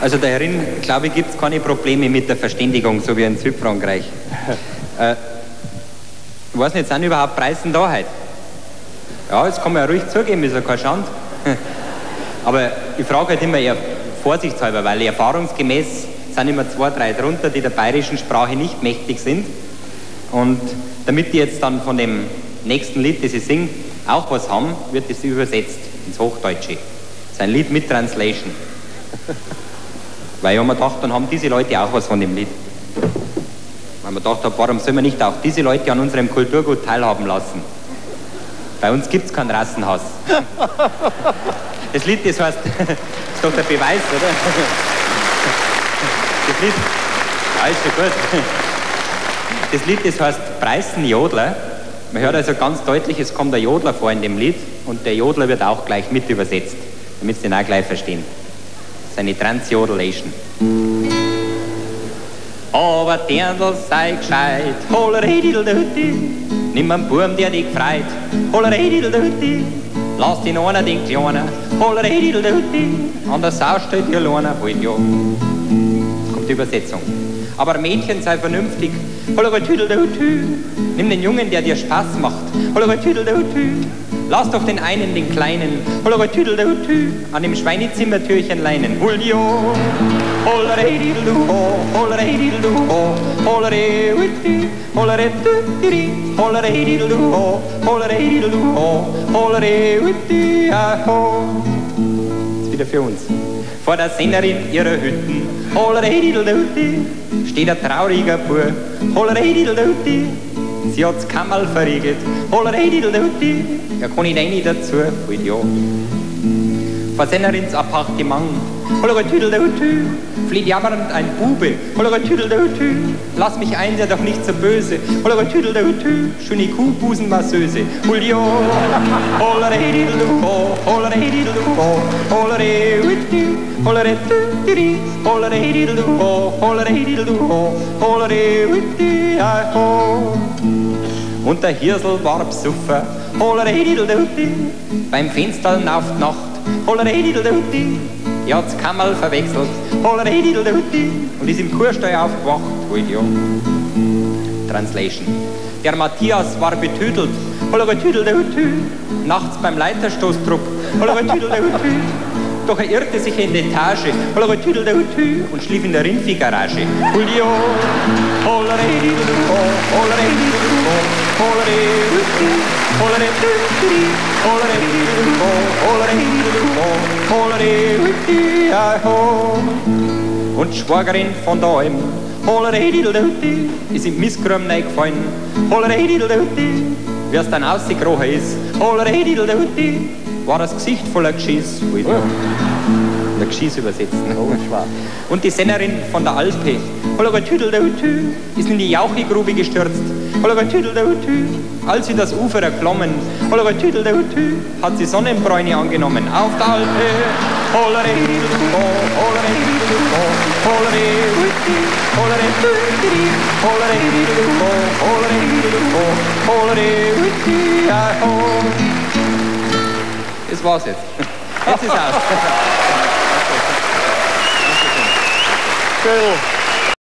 Also darin, glaube ich, gibt es keine Probleme mit der Verständigung, so wie in Südfrankreich. Ich weiß nicht, sind überhaupt Preisen da heute? Ja, das kann man ja ruhig zugeben, ist ja kein Schand. Aber ich frage halt immer eher vorsichtshalber, weil erfahrungsgemäß sind immer 2, 3 drunter, die der bayerischen Sprache nicht mächtig sind. Und damit die jetzt dann von dem nächsten Lied, das ich singe, auch was haben, wird das übersetzt ins Hochdeutsche. Das ist ein Lied mit Translation. Weil ich habe mir gedacht, dann haben diese Leute auch was von dem Lied. Weil man gedacht habe, warum soll man nicht auch diese Leute an unserem Kulturgut teilhaben lassen? Bei uns gibt es keinen Rassenhass. Das Lied, das heißt, das ist doch der Beweis, oder? Das Lied, ja, ist schon gut. Das Lied, das heißt Preißenjodler. Man hört also ganz deutlich, es kommt ein Jodler vor in dem Lied und der Jodler wird auch gleich mit übersetzt, damit Sie den auch gleich verstehen. Das ist eine Transjodelation. Aber Dirndl sei gescheit, holeredideldutti, nimm einen Burm, der dich freit, holeredideldutti, lass den einer den Kleinen, holeredideldutti, an der Sau steht die Lorna, halt ja. Kommt die Übersetzung. Aber Mädchen sei vernünftig, holeredideldutti, nimm den Jungen, der dir Spaß macht, holeredideldutti, lass doch den einen, den Kleinen, holeredideldutti, an dem Schweinezimmertürchen leinen, halt ja. Holeredidelduho, holeredidelduho, holeredidelduho, holeredidelduho, holeredidelduho, holeredidelduho, holeredidelduho. Das ist wieder für uns. Vor der Sennerin ihrer Hütten, holeredidelduho, steht ein trauriger Bub, holeredidelduho, sie hat's Kammerl verriegelt, holeredidelduho, ja kann ich nicht dazu, halt ja. Vor Sennerins Appartement, holeredidelduho, flieht jammernd ein Bube, holeredidelduho, lass mich ein, sei doch nicht so böse, holeredidelduho, schöne Kuhbusenmasseuse, hulio, holeredidelduho, holeredidelduho, holeredidelduho, holeredidelduho, holeredidelduho, holeredidelduho, holeredidelduho. Und der Hirsel war Psuffer, holeredidelduho, beim Fensterln auf die Nacht, holeredidelduho, er hat's Kammerl verwechselt, holeredidelduho, und ist im Kurstall aufgewacht, halt ja. Translation. Der Matthias war betüdelt, holeredidelduho, nachts beim Leiterstoßtrupp, holeredidelduho, doch er irrte sich in die Etage, holeredidelduho, und schlief in der Rindviehgarage, halt ja. Holeredidelduho, holeredidelduho, holeredidelduho, holeredidelduho, holeredidelduho, holeredidelduho. Und Schwagerin von daheim, holeredidelduho, ist im Missgrum reingefallen, holeredidelduho, wie es dann ausgekrochen ist, holeredidelduho, war das Gesicht voller Geschiss. Der Geschiss übersetzen. Und die Sennerin von der Alpe, holeredidelduho, ist in die Jauchegrube gestürzt, holeredidelduho, als sie das Ufer erklommen, holeredidelduho, hat sie Sonnenbräune angenommen auf der Alpe, holeredidelduho, holeredidelduho, holeredidelduho, holeredidelduho, holeredidelduho, holeredidelduho. Das war's jetzt. Jetzt ist aus. Schön.